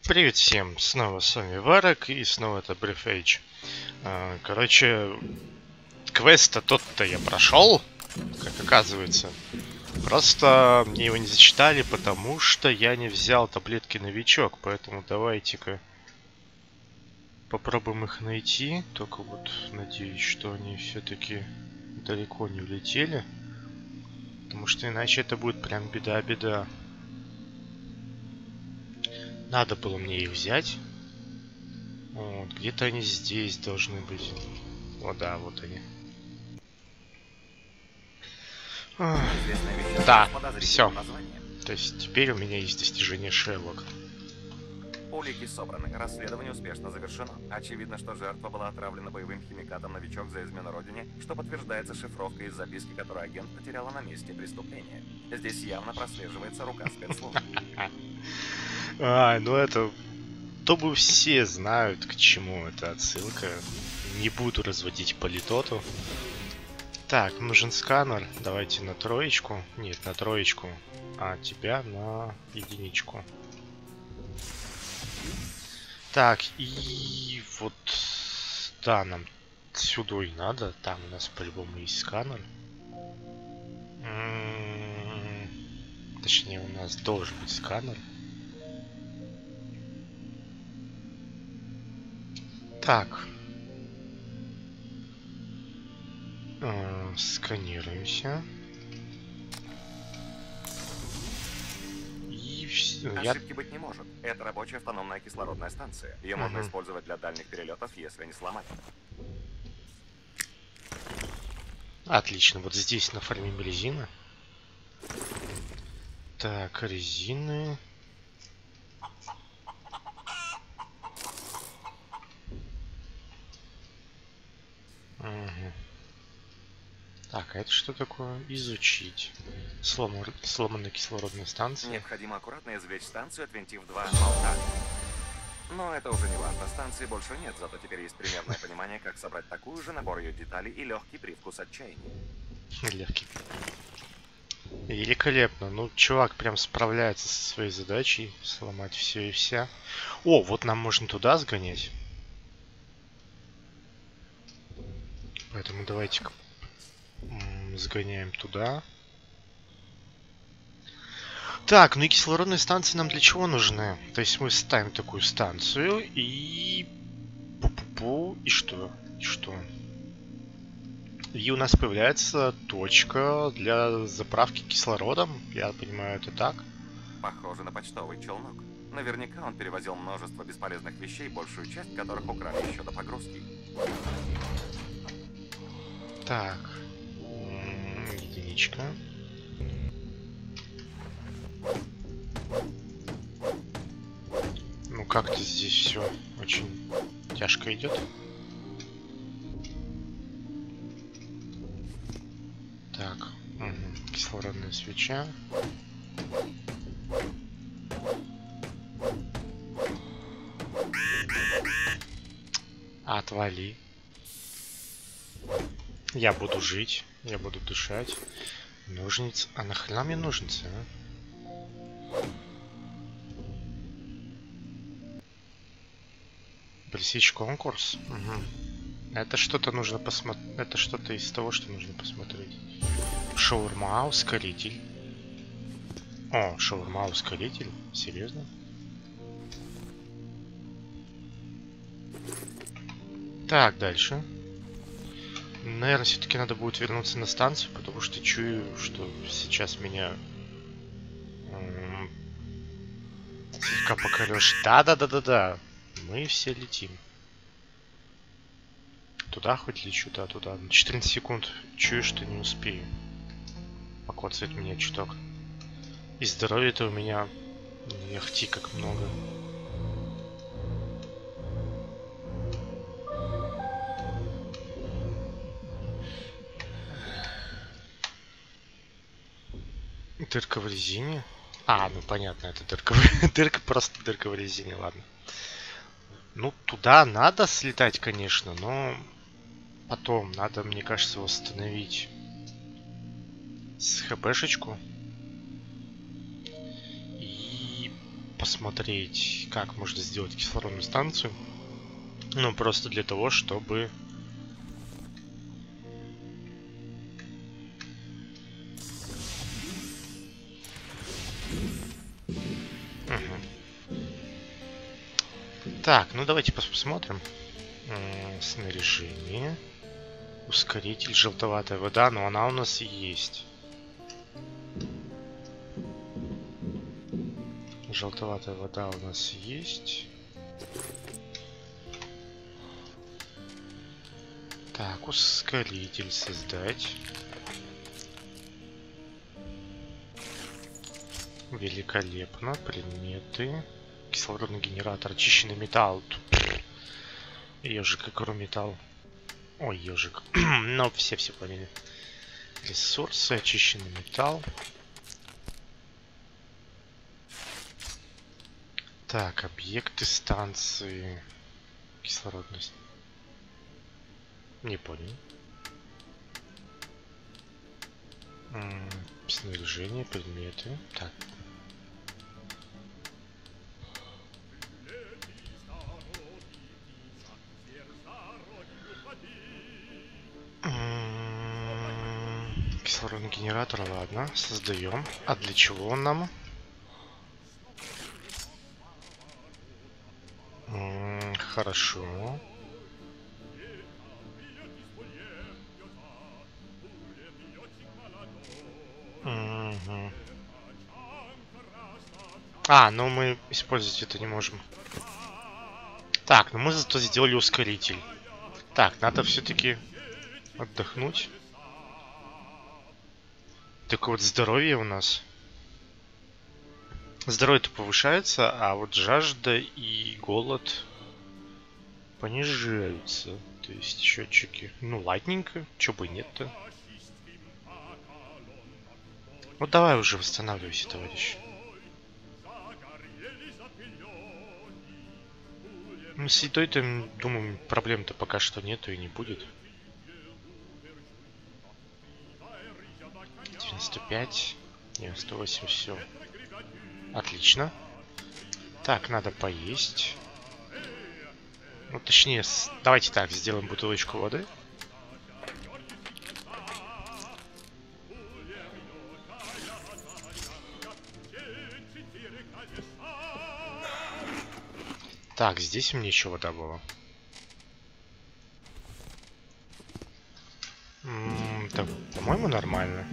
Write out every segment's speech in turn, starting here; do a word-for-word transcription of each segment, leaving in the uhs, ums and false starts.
Привет всем, снова с вами Варок, и снова это Brief Age. Короче, квест-то тот-то я прошел, как оказывается. Просто мне его не зачитали, потому что я не взял таблетки новичок, поэтому давайте-ка попробуем их найти. Только вот надеюсь, что они все-таки далеко не улетели, потому что иначе это будет прям беда-беда. Надо было мне их взять. Вот, где-то они здесь должны быть. О, да, вот они. Да, все. То есть теперь у меня есть достижение Шерлока. Улики собраны, расследование успешно завершено. Очевидно, что жертва была отравлена боевым химикатом «Новичок» за измену родине, что подтверждается шифровкой из записки, которую агент потеряла на месте преступления. Здесь явно прослеживается рука спецслужб. А, ну это... То бы все знают, к чему эта отсылка. Не буду разводить политоту. Так, нужен сканер. Давайте на троечку. Нет, на троечку. А тебя на единичку. Так, и вот... Да, нам сюда и надо. Там у нас по-любому есть сканер. М-м-м, точнее, у нас должен быть сканер. Так. Э, сканируемся. И все. Ошибки быть не может. Это рабочая автономная кислородная станция. Ее можно использовать для дальних перелетов, если не сломать. Отлично, вот здесь нафармим резины. Так, резины. Угу. Так, а это что такое? Изучить. Сломан... Сломанная кислородная станция. Необходимо аккуратно извлечь станцию, отвинтив два болта. Но это уже не важно, станции больше нет, зато теперь есть примерное понимание, как собрать такую же, набор ее деталей и легкий привкус отчаяния. Легкий. Великолепно. Ну, чувак прям справляется со своей задачей. Сломать все и вся. О, вот нам можно туда сгонять. Поэтому давайте-ка сгоняем туда. Так, ну и кислородные станции нам для чего нужны? То есть мы ставим такую станцию и... Пу-пу-пу. И что? И что? И у нас появляется точка для заправки кислородом. Я понимаю, это так. Похоже на почтовый челнок. Наверняка он перевозил множество бесполезных вещей, большую часть которых украли еще до погрузки. Так. Единичка. Ну как-то здесь все очень тяжко идет. Так. Угу. Кислородная свеча. Отвали. Я буду жить, я буду дышать. Ножницы. А нахрена мне ножницы, а? Пресечь конкурс? Угу. Это что-то нужно посмотреть. Это что-то из того, что нужно посмотреть. Шаурма, ускоритель. О, шаурма, ускоритель. Серьезно? Так, дальше. Наверное, все-таки надо будет вернуться на станцию, потому что чую, что сейчас меня слегка покорешь. Да-да-да-да-да. Мы все летим. Туда хоть лечу, да, туда. На четырнадцать секунд чую, что не успею. Покоцает меня чуток. И здоровья-то у меня не ахти как много. Дырка в резине. А, ну понятно, это дырка в... дырка, просто дырка в резине, ладно. Ну, туда надо слетать, конечно, но потом надо, мне кажется, восстановить с хпшечку. И посмотреть, как можно сделать кислородную станцию. Ну, просто для того, чтобы... Угу. Так, ну давайте посмотрим. Снаряжение. Ускоритель, желтоватая вода, но она у нас и есть. Желтоватая вода у нас есть. Так, ускоритель создать. Великолепно. Предметы. Кислородный генератор, очищенный металл. Ежик, как металл. Ой, ежик. Но все все поняли. Ресурсы, очищенный металл. Так, объекты станции. Кислородность. Не понял. М-м, снаряжение, предметы. Так. М-м, кислородный генератор, ладно, создаем. А для чего он нам? М-м, хорошо. Угу. А, ну мы использовать это не можем. Так, ну мы зато сделали ускоритель. Так, надо все-таки отдохнуть. Так вот, здоровье у нас. Здоровье-то повышается, а вот жажда и голод понижаются. То есть счетчики. Ну, ладненько. Чё бы нет-то. Вот давай уже восстанавливайся, товарищ. Ну, с едой-то, думаю, проблем-то пока что нету и не будет. девяносто пять, девяносто восемь, все. Отлично. Так, надо поесть. Ну, точнее, с... давайте так, сделаем бутылочку воды. Так, здесь мне еще вода была. М-м, да, по-моему, нормально.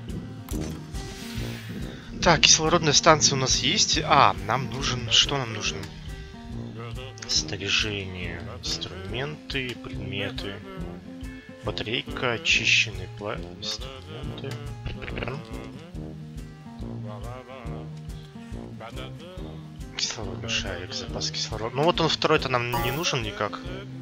Так, кислородная станция у нас есть. А, нам нужен... Что нам нужно? Снаряжение, инструменты, предметы. Батарейка, очищенный пла... инструменты. Кислородный шарик, запас кислорода. Ну вот он второй-то нам не нужен никак.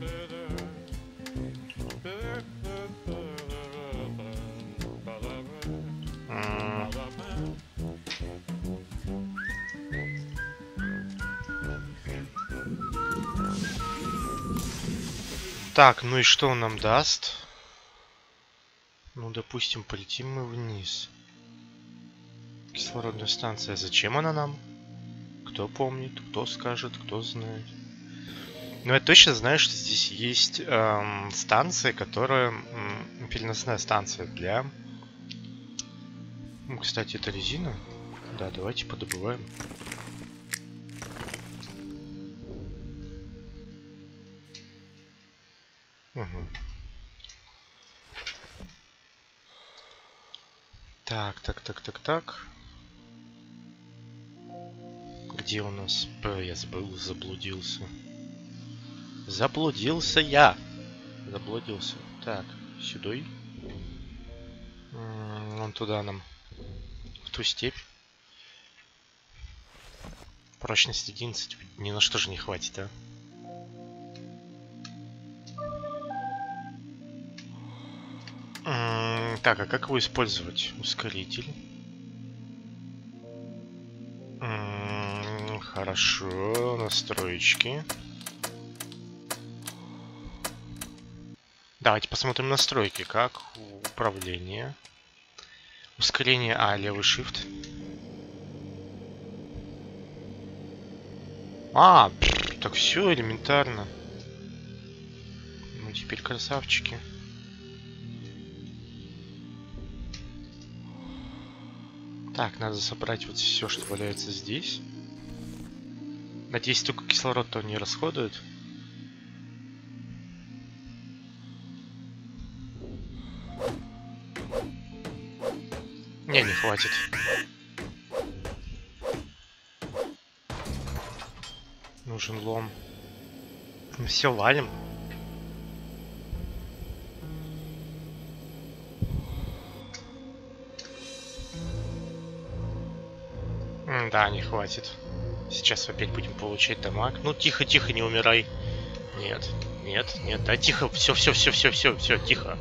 Так, ну и что он нам даст? Ну, допустим, полетим мы вниз. Кислородная станция. Зачем она нам? Кто помнит, кто скажет, кто знает. Ну, я точно знаю, что здесь есть эм, станция, которая... Эм, переносная станция для... Ну, кстати, это резина. Да, давайте подобываем. Угу. Так, так, так, так, так. Где у нас? Я забыл, заблудился. Заблудился я. Заблудился. Так, сюда. Вон туда нам. В ту степь. Прочность одиннадцать. Ни на что же не хватит, а? Так, а как его использовать? Ускоритель. М-м, хорошо, настроечки. Давайте посмотрим настройки. Как управление. Ускорение А, левый shift. А, пфф, так все элементарно. Мы теперь красавчики. Так, надо собрать вот все, что валяется здесь. Надеюсь, только кислород-то не расходует. Не, не хватит. Нужен лом. Ну все, валим. М, да, не хватит. Сейчас опять будем получать дамаг. Ну тихо, тихо, не умирай. Нет, нет, нет, да тихо, все, все, все, все, все, все, тихо.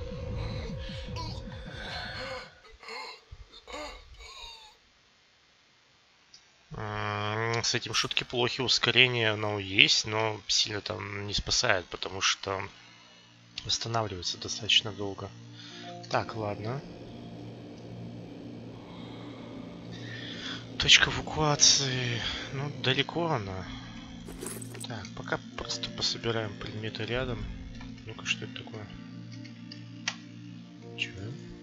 М, С этим шутки плохи. Ускорение оно есть, но сильно там не спасает, потому что восстанавливается достаточно долго. Так, ладно. Точка эвакуации. Ну, далеко она. Так, пока просто пособираем предметы рядом. Ну-ка, что это такое? Чё?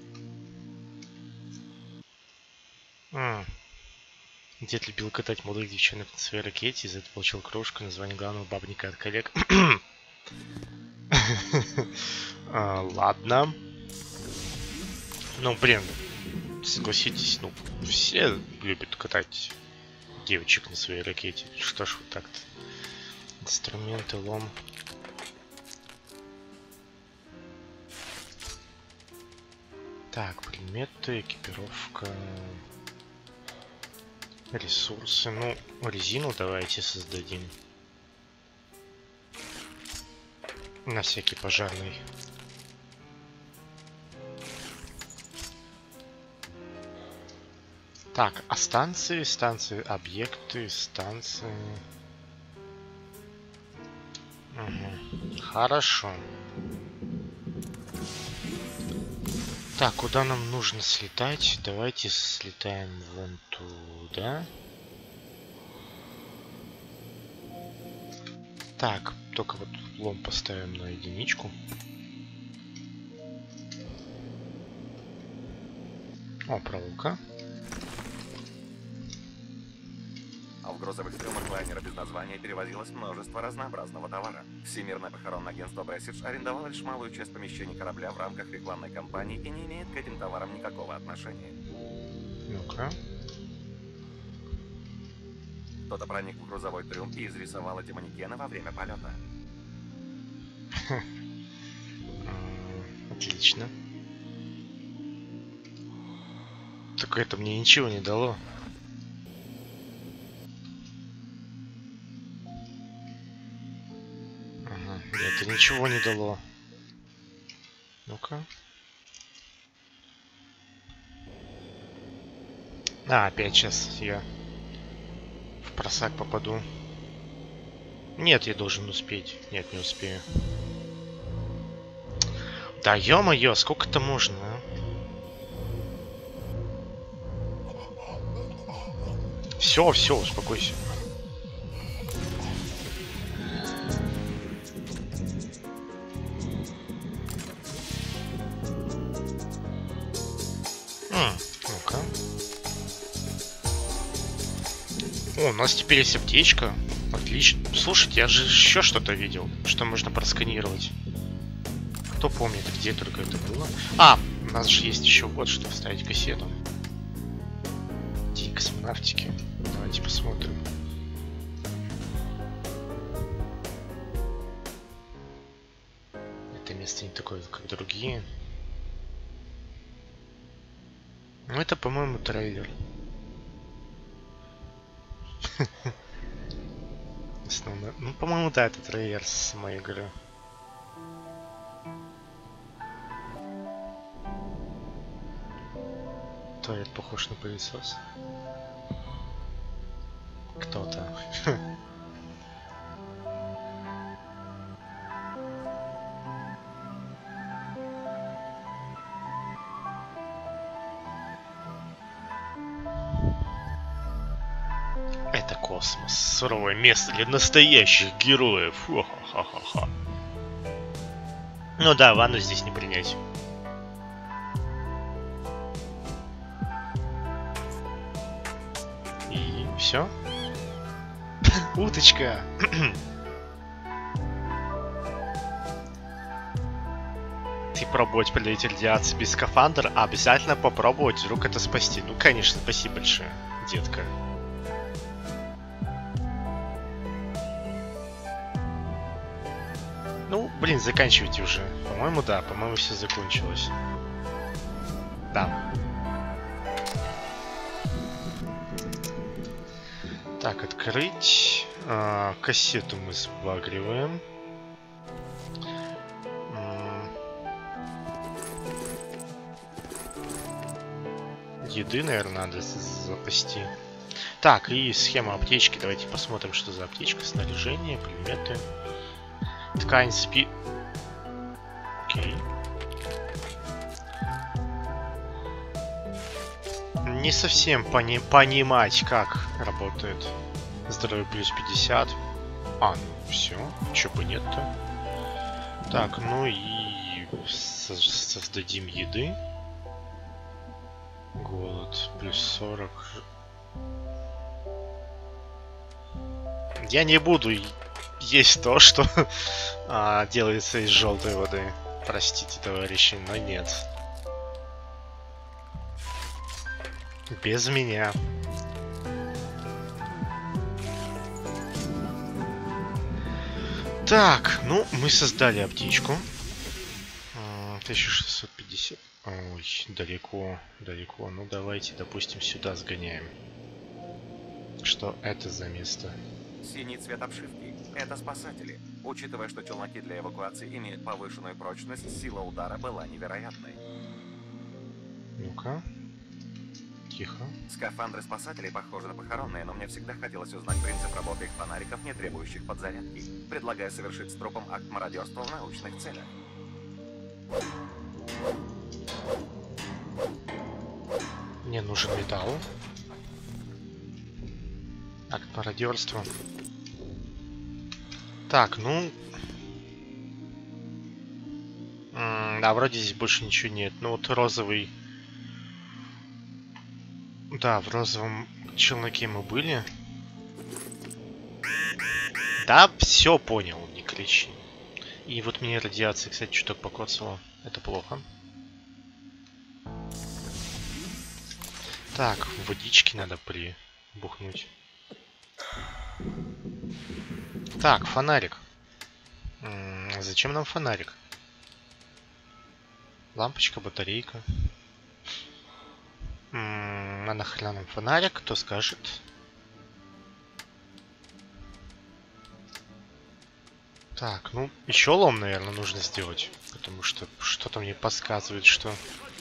А. Дед любил катать молодых девчонок на своей ракете, из-за этого получил кружку, название главного бабника от коллег. А, ладно. Ну, блин, согласитесь, ну, все любят катать девочек на своей ракете. Что ж вот так-то? Инструменты, лом. Так, предметы, экипировка, ресурсы. Ну, резину давайте создадим. На всякий пожарный. Так, а станции, станции, объекты, станции. Угу. Хорошо. Так, куда нам нужно слетать? Давайте слетаем вон туда. Так, только вот лом поставим на единичку. О, проволока. А в грузовых трюмах лайнера без названия перевозилось множество разнообразного товара. Всемирное похоронное агентство Брэсидж арендовало лишь малую часть помещений корабля в рамках рекламной кампании и не имеет к этим товарам никакого отношения. Ну-ка. Кто-то проник в грузовой трюм и изрисовал эти манекены во время полета. Отлично. Так это мне ничего не дало. Ага, это ничего не дало. Ну-ка. А, опять сейчас я в просак попаду. Нет, я должен успеть. Нет, не успею. Да ё-моё, сколько-то можно, а? Все, все, успокойся. М, ну-ка. О, у нас теперь есть аптечка. Отлично. Слушайте, я же еще что-то видел, что можно просканировать. Кто помнит, где только это было? А, у нас же есть еще вот что, вставить кассету. День космонавтики. Давайте посмотрим. Это место не такое, как другие. Ну, это, по-моему, трейлер. Основной. Ну, по-моему, да, это трейлер с моей игры. Туалет похож на пылесос. Кто-то. Это Это космос. Суровое место для настоящих героев. Ха-ха-ха-ха. Ну да, ванну здесь не принять. И все. Уточка. Ты пробовать полить радиацию без скафандра, а обязательно попробовать, вдруг это спасти. Ну, конечно, спасибо большое, детка. Ну, блин, заканчивайте уже. По-моему, да, по-моему, все закончилось. Да. Так, открыть. А, кассету мы сбагриваем. Еды, наверное, надо запасти. Так, и схема аптечки. Давайте посмотрим, что за аптечка. Снаряжение, предметы. Ткань спи... Окей. Не совсем пони понимать, как работает. Здоровье плюс пятьдесят. А, ну все. Чё бы нет-то. Так, ну и со создадим еды. Голод плюс сорок. Я не буду есть то, что а, делается из желтой воды. Простите, товарищи, но нет. Без меня. Так, ну, мы создали аптечку. тысяча шестьсот пятьдесят. Ой, далеко, далеко. Ну, давайте, допустим, сюда сгоняем. Что это за место? Синий цвет обшивки – это спасатели. Учитывая, что челноки для эвакуации имеют повышенную прочность, сила удара была невероятной. Ну-ка. Тихо. Скафандры спасателей похожи на похоронные, но мне всегда хотелось узнать принцип работы их фонариков, не требующих подзарядки. Предлагаю совершить с трупом акт мародерства в научных целях. Мне нужен металл. Акт мародерства. Так, ну... М да, вроде здесь больше ничего нет. Ну вот розовый... Да, в розовом челноке мы были. Да, все понял, не кричи. И вот мне радиация, кстати, чуток покоцала. Это плохо. Так, водички надо прибухнуть. Так, фонарик. М -м, зачем нам фонарик? Лампочка, батарейка. М -м, а нахрена нам фонарик? Кто скажет? Так, ну, еще лом, наверное, нужно сделать. Потому что что-то мне подсказывает, что...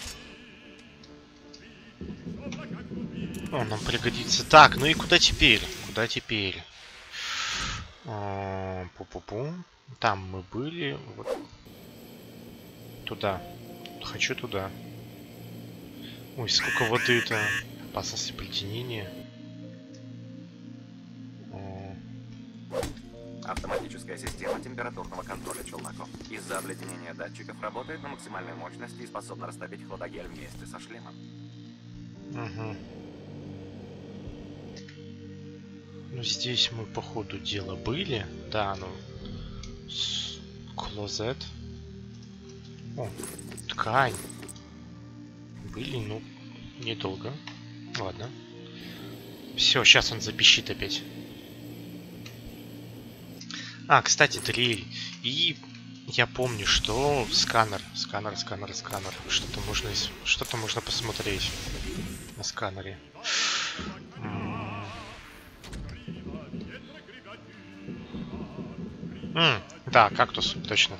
О, нам пригодится. Так, ну и куда теперь? Куда теперь? Пу-пу-пу. Там мы были. Вот. Туда. Хочу туда. Ой, сколько воды-то. Опасность обледенения. Автоматическая система температурного контроля челноков. Из-за обледенения датчиков работает на максимальной мощности и способна растопить хладогель вместе со шлемом. Угу. Ну, здесь мы по ходу дела были. Да, ну... Клозет. О, ткань. Были, ну, недолго. Ладно. Все, сейчас он запищит опять. А, кстати, дрель. И я помню, что сканер, сканер, сканер, сканер. Что-то можно, что-то можно посмотреть на сканере. М-м, да, кактус, точно.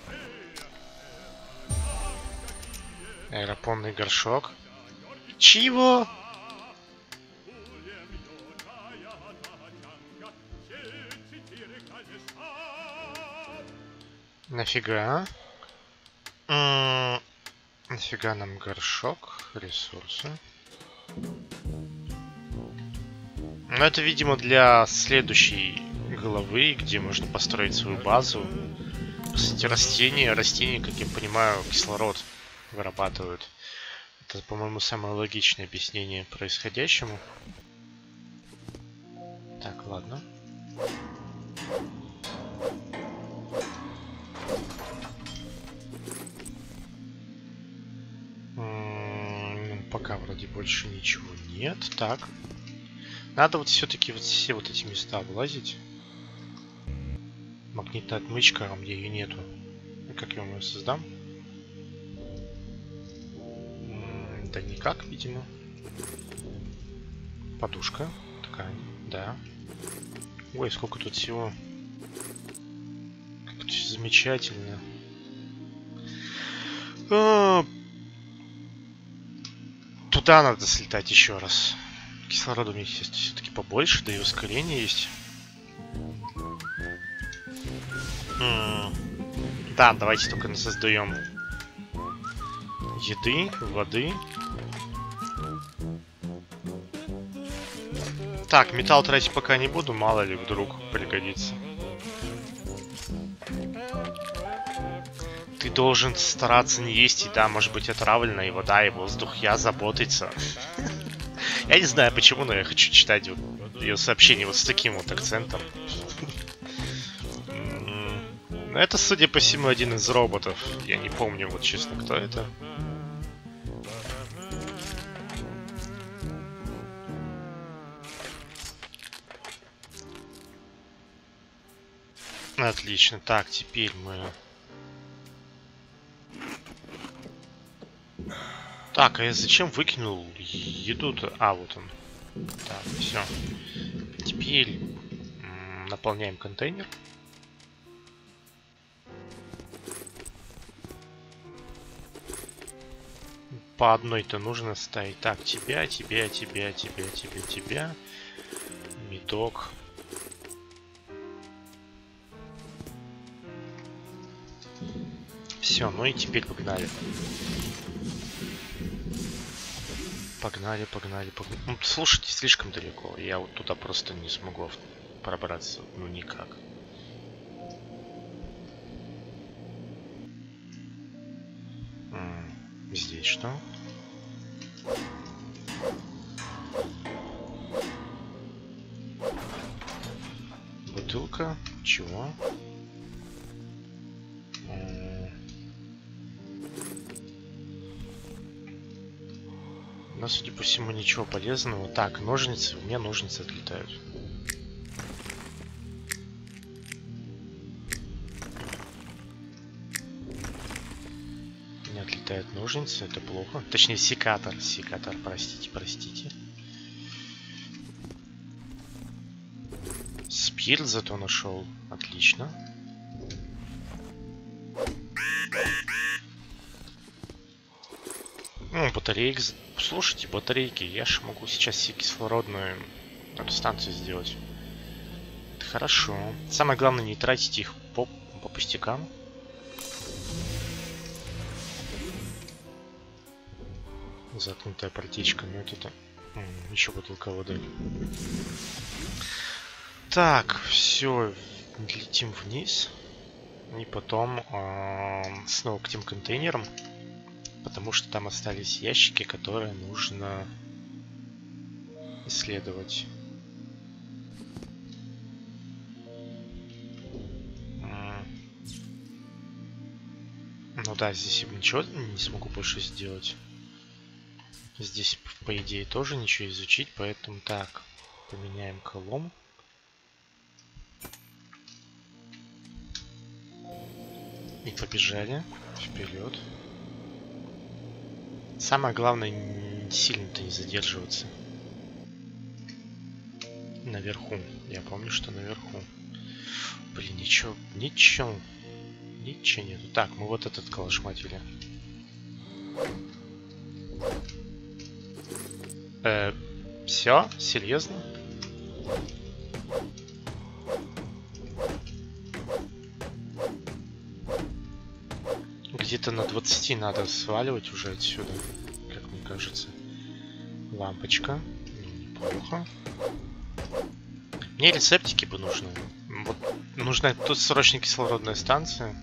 Аэропонный горшок. Чего? Нафига? М-м, нафига нам горшок? Ресурсы. Но это, видимо, для следующей главы, где можно построить свою базу. Кстати, растения, растения, как я понимаю, кислород вырабатывают. Это, по-моему, самое логичное объяснение происходящему. Так, ладно. М-м, пока вроде больше ничего нет. Так. Надо вот все-таки вот все вот эти места облазить. Магнитная отмычка, а у меня ее нету. Как я ее создам? М-м, да никак, видимо. Подушка. Ткань, да. Ой, сколько тут всего. Как тут замечательно. А, туда надо слетать еще раз. Кислорода у меня есть все-таки побольше, да и ускорение есть. М-м. Да, давайте только создаем еды, воды. Так, металл тратить пока не буду, мало ли вдруг пригодится. Ты должен стараться не есть еда, может быть отравлена, и вода, и воздух. Я заботиться. Я не знаю почему, но я хочу читать ее сообщение вот с таким вот акцентом. Это, судя по всему, один из роботов. Я не помню, вот честно, кто это. Отлично. Так, теперь мы... Так, а я зачем выкинул еду-то? А, вот он. Так, все. Теперь м, наполняем контейнер. По одной-то нужно ставить. Так, тебя, тебя, тебя, тебя, тебя, тебя. Медок. Все, ну и теперь погнали. Погнали, погнали, погнали. Ну, слушайте, слишком далеко. Я вот туда просто не смогу пробраться. Ну, никак. М-м, здесь что? Бутылка. Чего? Но, судя по всему, ничего полезного. Так, ножницы. У меня ножницы отлетают. У меня отлетают ножницы. Это плохо. Точнее, секатор. Секатор, простите, простите. Спирт зато нашел. Отлично. Ну, батареек. Слушайте, батарейки. Я же могу сейчас себе кислородную эту станцию сделать. Это хорошо. Самое главное, не тратить их по, по пустякам. Заткнутая протечка. Ну, это... М, еще бутылка воды. Так, все. Летим вниз. И потом э, снова к тем контейнерам. Потому что там остались ящики, которые нужно исследовать. Ну да, здесь я ничего не смогу больше сделать. Здесь, по идее, тоже ничего изучить, поэтому так, поменяем колом. И побежали вперед. Самое главное, сильно-то не задерживаться. Наверху. Я помню, что наверху. Блин, ничего, ничего. Ничего нету. Так, мы вот этот колошматили. Э, все? Серьезно? Где-то на двадцати надо сваливать уже отсюда, как мне кажется. Лампочка. Неплохо. Мне рецептики бы нужны. Вот нужна тут срочно кислородная станция.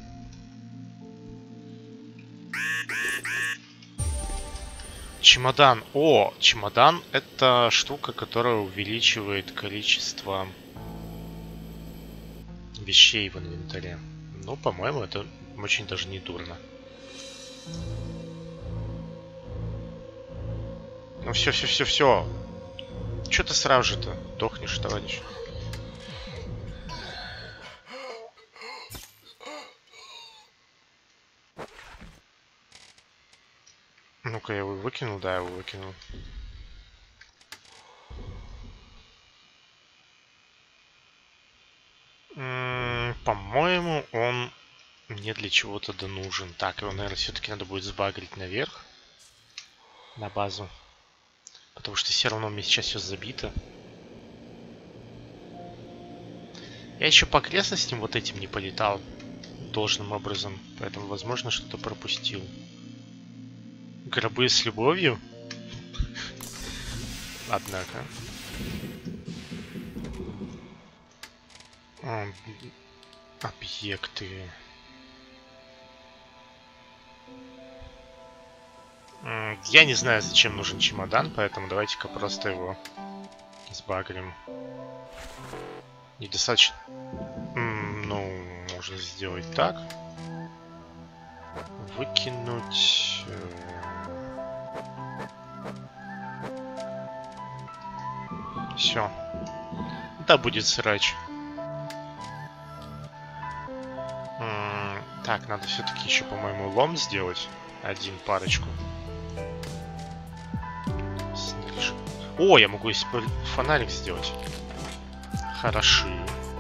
Чемодан. О, чемодан — это штука, которая увеличивает количество вещей в инвентаре. Ну, по-моему, это очень даже не дурно. Ну все, все, все, все. Че ты сразу же-то дохнешь, товарищ? Ну-ка, я его выкинул, да, я его выкинул. По-моему, он мне для чего-то да нужен. Так, его, наверное, все-таки надо будет сбагрить наверх. На базу. Потому что все равно у меня сейчас все забито. Я еще по окрестностям вот этим не полетал должным образом. Поэтому, возможно, что-то пропустил. Гробы с любовью. Однако. Объекты. Я не знаю, зачем нужен чемодан, поэтому давайте-ка просто его сбагрим. Недостаточно. Ну, можно сделать так. Выкинуть. Все. Да, будет срач. Так, надо все-таки еще, по-моему, лом сделать. Один парочку. Сниж... О, я могу фонарик сделать. Хорошо.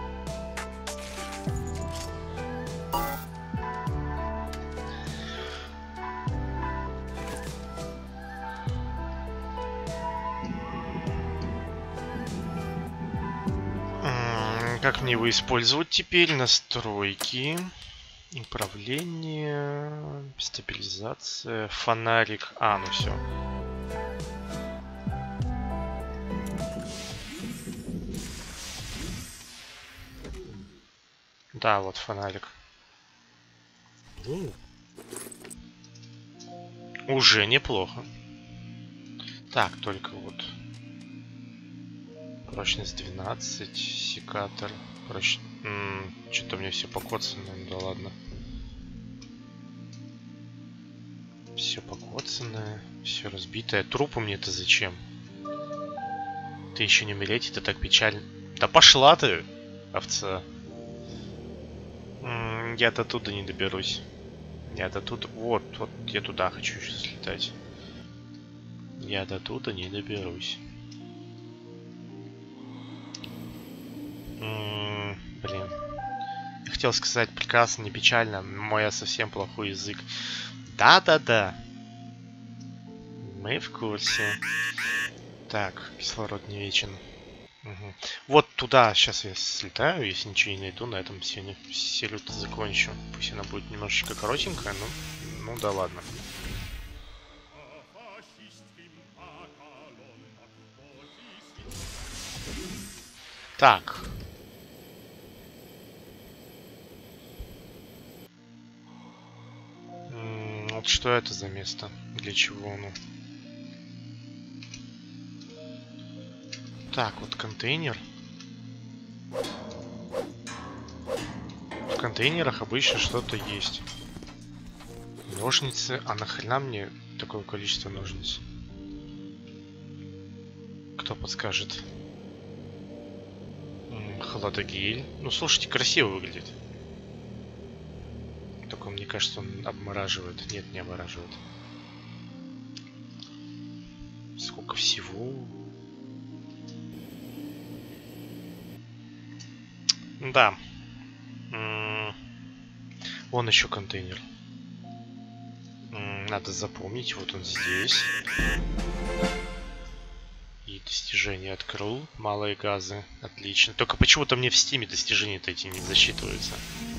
Как мне его использовать теперь? Настройки. Управление. Стабилизация. Фонарик. А, ну все. Да, вот фонарик. У. Уже неплохо. Так, только вот. Прочность двенадцать. Секатор. Проч... Что-то у меня все покоцано. Да ладно. Все покоцанное. Все разбитое. Трупу мне это зачем? Ты еще не умереть, это так печально. Да пошла ты, овца. Я до туда не доберусь. Я до туда... Вот, вот я туда хочу еще слетать. Я до туда не доберусь. М-м, блин. Я хотел сказать прекрасно, не печально. Мой совсем плохой язык. Да-да-да. Мы в курсе. Так, кислород не вечен. Угу. Вот туда сейчас я слетаю, если ничего не найду, на этом все, все люто закончу. Пусть она будет немножечко коротенькая, но ну да ладно. Так. М-м, вот что это за место? Для чего оно? Так, вот контейнер. В контейнерах обычно что-то есть. Ножницы. А нахрена мне такое количество ножниц? Кто подскажет? Хладогель. Ну, слушайте, красиво выглядит. Только мне кажется, он обмораживает. Нет, не обмораживает. Сколько всего? Да. М-м- Вон еще контейнер. М-м- Надо запомнить. Вот он здесь. И достижения открыл. Малые газы. Отлично. Только почему-то мне в стиме достижения-то эти не засчитываются.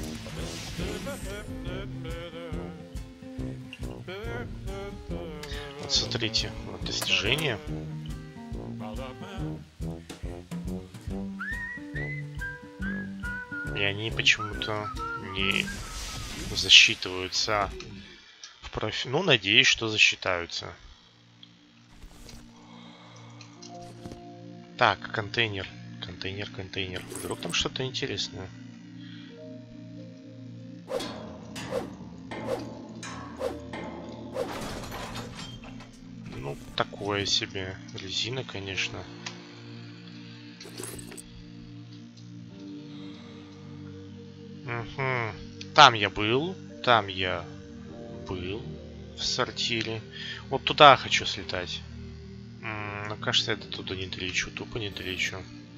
Вот смотрите. Вот достижения. И они почему-то не засчитываются в профи... Ну, надеюсь, что засчитаются. Так, контейнер. Контейнер, контейнер. Вдруг там что-то интересное. Ну, такое себе. Резина, конечно. Угу. Там я был. Там я был. В сортире. Вот туда хочу слетать. Но кажется, я до туда не долечу. Тупо не долечу.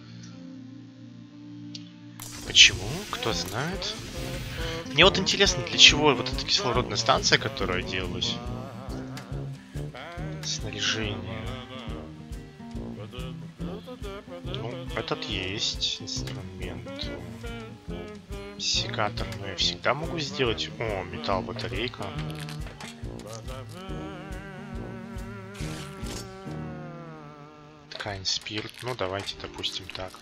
Почему? Кто знает? Мне вот интересно, для чего вот эта кислородная станция, которая делалась. Снаряжение. Ну, этот есть. Инструмент. Секатор. Но я всегда могу сделать. О, металл, батарейка. Ткань, спирт. Ну, давайте, допустим, так.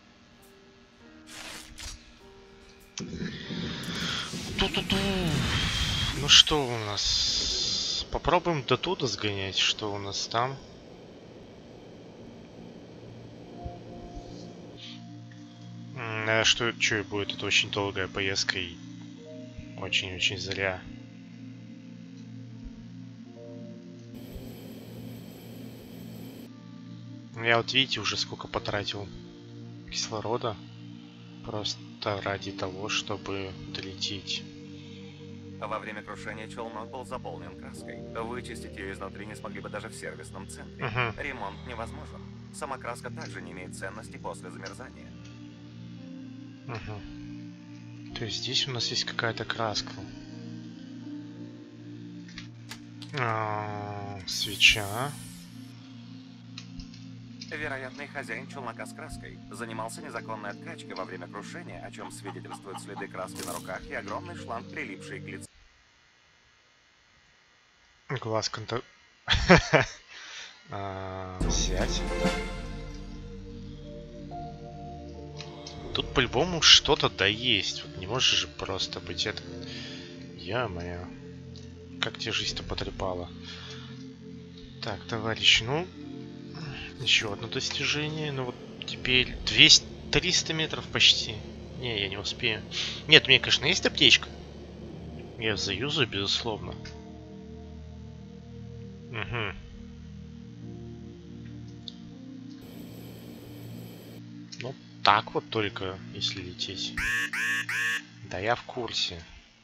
Ту-ту-ту. Ну что у нас? Попробуем до туда сгонять. Что у нас там? А что, что будет? Это очень долгая поездка и очень-очень зря. Я вот видите уже сколько потратил кислорода. Просто ради того, чтобы долететь. Во время крушения челнок был заполнен краской. Вычистить ее изнутри не смогли бы даже в сервисном центре. Uh-huh. Ремонт невозможен. Сама краска также не имеет ценности после замерзания. Uh-huh. То есть здесь у нас есть какая-то краска. А, свеча. Вероятный хозяин челнока с краской занимался незаконной откачкой во время крушения, о чем свидетельствуют следы краски на руках и огромный шланг, прилипший к лицу. Глаз конта... Взять. Тут по-любому что-то да есть. Вот не можешь же просто быть это... Я-моя. Как тебе жизнь-то потрепала. Так, товарищ, ну... Еще одно достижение. Ну вот теперь двести триста метров почти. Не, я не успею. Нет, у меня, конечно, есть аптечка. Я заюзаю, безусловно. Угу. Ну, так вот только, если лететь. Да, я в курсе.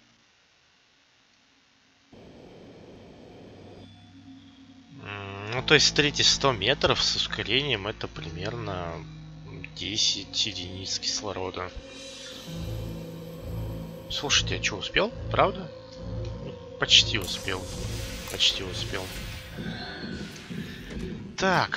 Ну, то есть, смотрите, сто метров с ускорением это примерно десять единиц кислорода. Слушайте, а что, успел? Правда? Ну, почти успел. Почти успел. Так.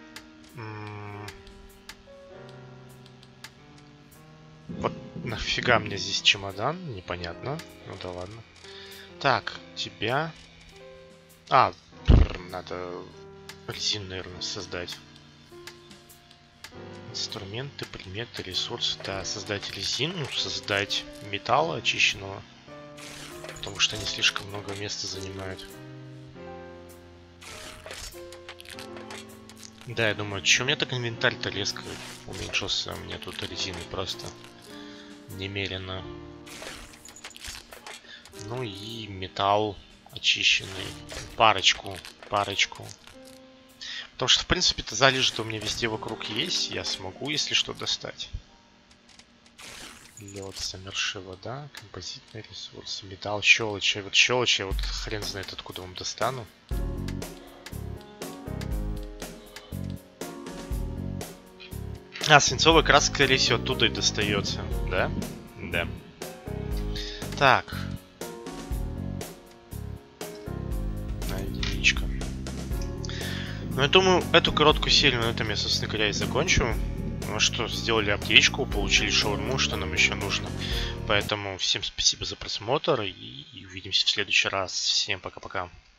Вот нафига мне здесь чемодан? Непонятно. Ну да ладно. Так, тебя... А, надо резину, наверное, создать. Инструменты, предметы, ресурсы. Да, создать резину, создать металл очищенного. Потому что они слишком много места занимают. Да, я думаю, что у меня так инвентарь-то резко уменьшился. У меня тут резины просто немерено. Ну и металл очищенный. Парочку. Парочку. Потому что, в принципе-то, залежи-то у меня везде вокруг есть. Я смогу, если что, достать. Лед, замерзшая вода, композитный ресурс, металл, щелочь. Вот щелочь я вот хрен знает откуда вам достану. А, свинцовая краска, скорее всего, оттуда и достается. Да? Да. Так. Единичка. Ну, я думаю, эту короткую серию на этом я, собственно говоря, и закончу. Ну что, сделали аптечку, получили шаурму, что нам еще нужно. Поэтому всем спасибо за просмотр и увидимся в следующий раз. Всем пока-пока.